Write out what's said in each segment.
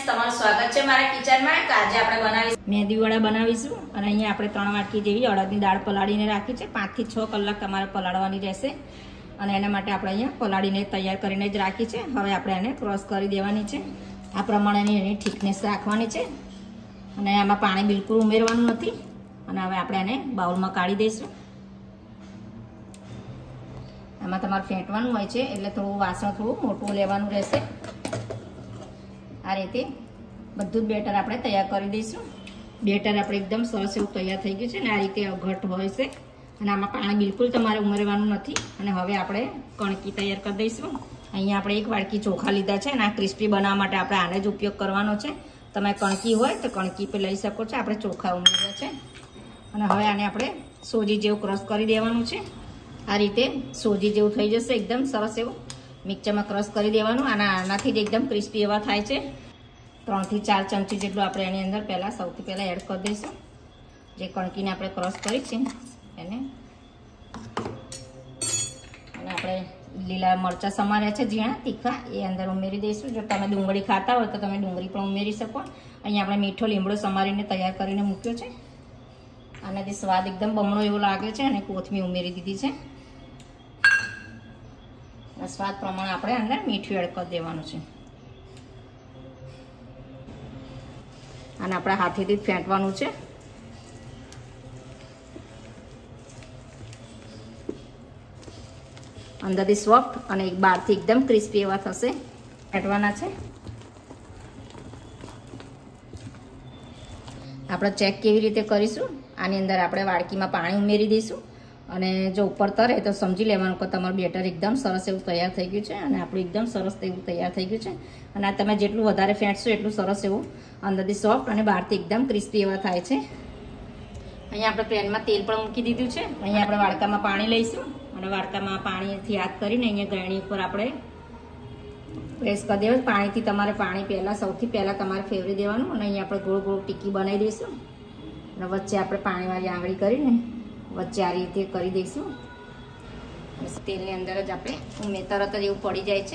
તમારું સ્વાગત છે મારા કિચનમાં। આજે આપણે બનાવીશું મેંદી વડા બનાવીશું અને અહીંયા આપણે 3 વાટકી જેવી અડદની દાળ પલાળીને રાખી છે। 5 થી 6 કલાક તમારે પલાળવાની રહેશે અને એના માટે આપણે અહીંયા પલાળીને તૈયાર કરીને જ રાખી છે। હવે આપણે એને ક્રશ કરી દેવાની છે। આ પ્રમાણેની એની થિકનેસ રાખવાની છે અને આમાં પાણી બિલકુલ ઉમેરવાનું નથી અને હવે આપણે એને બાઉલમાં કાઢી દઈશું। આમાં તમારે ફેંટવાનું હોય છે એટલે થોડું વાસણ થોડું મોટું લેવાનું રહેશે। આ રીતે બધું જ બેટર આપણે તૈયાર કરી દઈશું। બેટર આપણે એકદમ સરસ એવું તૈયાર થઈ ગયું છે અને આ રીતે ઘટ હોય છે અને આમાં પાણી બિલકુલ તમારે ઉમેરવાનું નથી। અને હવે આપણે કણકી તૈયાર કરી દઈશું। અહીંયા આપણે 1 વાટકી ચોખા લીધા છે અને આ ક્રિસ્પી બનાવવા માટે આપણે આને જ ઉપયોગ કરવાનો છે। તમે કણકી હોય તો કણકી પર લઈ શકો છો, આપણે ચોખા ઉમેર્યા છે અને હવે આને આપણે સોજી જેવું ક્રશ કરી દેવાનું છે। આ રીતે સોજી જેવું થઈ જશે એકદમ સરસ એવું મિક્સરમાં ક્રશ કરી દેવાનું। આનાથી જ એકદમ ક્રિસ્પી એવા થાય છે। 3 થી 4 ચમચી જેટલું આપણે એની અંદર સૌથી પહેલા એડ કરી દઈશું જે કણકીને આપણે ક્રશ કરી છે એને। અને આપણે લીલા મરચાં સમાર્યા છે ઝીણા તીખા એ અંદર ઉમેરી દઈશું। જો તમે ડુંગળી ખાતા હોય તો તમે ડુંગળી પણ ઉમેરી શકો। અહીંયા આપણે મીઠો લીમડો સમારીને તૈયાર કરીને મૂક્યો છે। આનાથી સ્વાદ એકદમ બમણો એવો લાગે છે અને કોથમીર ઉમેરી દીધી છે। સ્વાદ પ્રમાણે આપણે અંદર મીઠું એડ કરી દેવાનું છે અને આપણે હાથેથી જ ફેંટવાનું છે। અંદરથી સોફ્ટ અને બહારથી એકદમ ક્રિસ્પી એવા થશે। ફેંટવાના છે। આપણે ચેક કેવી રીતે કરીશું, આની અંદર આપણે વાડકીમાં પાણી ઉમેરી દઈશું અને જો ઉપર તરે તો સમજી લેવાનું કે તમારું બેટર એકદમ સરસ એવું તૈયાર થઈ ગયું છે અને આપણું એકદમ સરસ એવું તૈયાર થઈ ગયું છે। અને આ તમે જેટલું વધારે ફેંટશો એટલું સરસ એવું અંદરથી સોફ્ટ અને બહારથી એકદમ ક્રિસ્પી એવા થાય છે। અહીંયા આપણે પેનમાં તેલ પણ મૂકી દીધું છે। અહીંયા આપણે વાડકામાં પાણી લઈશું અને વાડકામાં પાણીથી હાથ કરીને અહીંયા ગળણી ઉપર આપણે પ્રેસ કરી દેવાનું। પાણીથી તમારે સૌથી પહેલાં તમારે ફેરવી દેવાનું અને અહીંયા આપણે ગોળ ગોળ ટીકી બનાવી દઈશું અને વચ્ચે આપણે પાણીવાળી આંગળી કરીને વચ્ચે આ રીતે કરી દઈશું। તેલની અંદર જ આપણે તરત જ એવું પડી જાય છે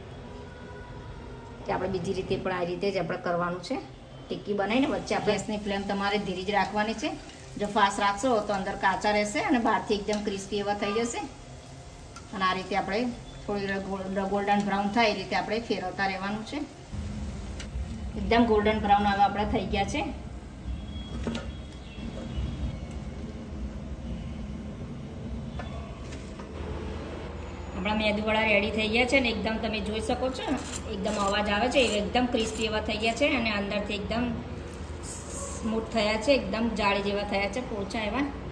કે આપણે બીજી રીતે પણ આ રીતે જ આપણે કરવાનું છે। ટીકી બનાવીને વચ્ચે આપણે ગેસની ફ્લેમ તમારે ધીરી જ રાખવાની છે। જો ફાસ્ટ રાખશો તો અંદર કાચા રહેશે અને બહારથી એકદમ ક્રિસ્પી એવા થઈ જશે। અને આ રીતે આપણે થોડી ગોલ્ડન બ્રાઉન થાય એ રીતે આપણે ફેરવતા રહેવાનું છે। એકદમ ગોલ્ડન બ્રાઉન હવે આપણે થઈ ગયા છે। આપણા મેંદુવડા રેડી થઈ ગયા છે ને એકદમ તમે જોઈ શકો છો એકદમ અવાજ આવે છે એકદમ ક્રિસ્પી એવા થઈ ગયા છે અને અંદરથી એકદમ સ્મૂથ થયા છે, એકદમ જાળી જેવા થયા છે, પોચા એવા।